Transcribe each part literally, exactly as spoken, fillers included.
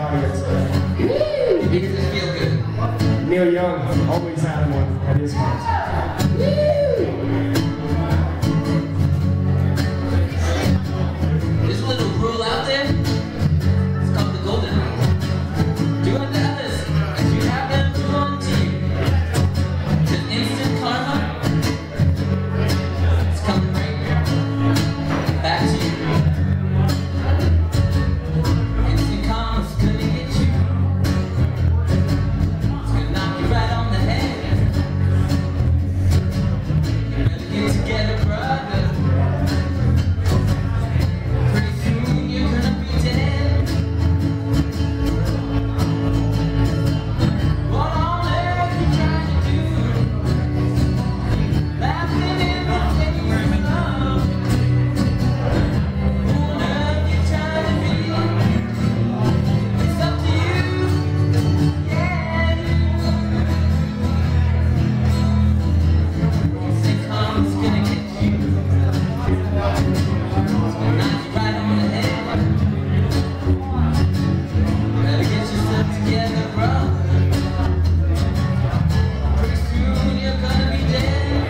audience. It makes us feel good. Neil Young always had one at his concert. There's a little rule out there. It's called the golden rule. Do unto others as you have them do unto you. Because instant karma is coming right back to you. Instant karma's gonna get you. It's gonna knock you right on the head. You better get together, brother. Pretty soon you're gonna be dead. What on earth you trying to do? Laughing in the face of love. Who on earth you trying to be? It's up to you. Yeah, you say karma's gonna get you. It's gonna knock you right on the head. Better get yourself together, bro. Pretty soon you're gonna be dead.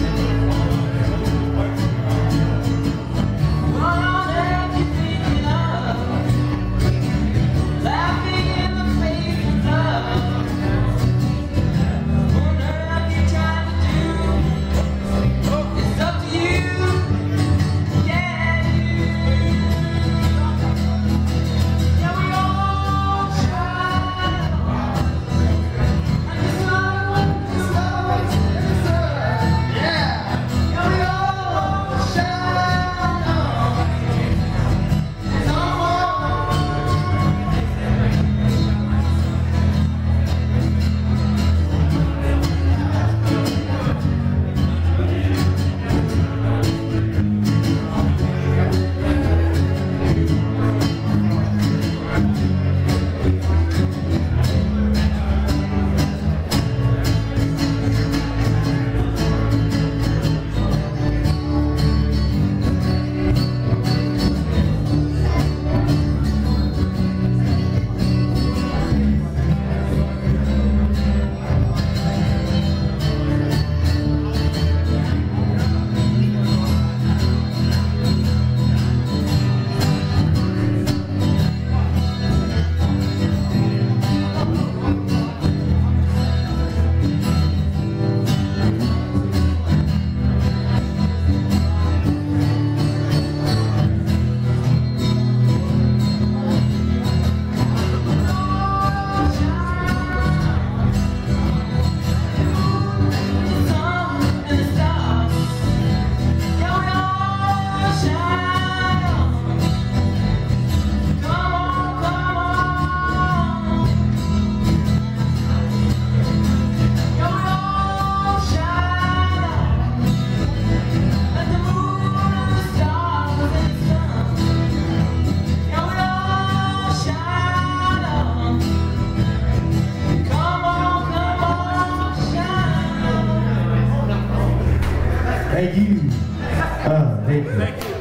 What on earth you thinking of? Laughing in the face of love. What on earth you trying to do? It's up to you. Yeah, you. Yeah, we all try. And it's not what it's like. Yeah. Yeah, we all shine on. Come on. Thank you. Uh, thank you.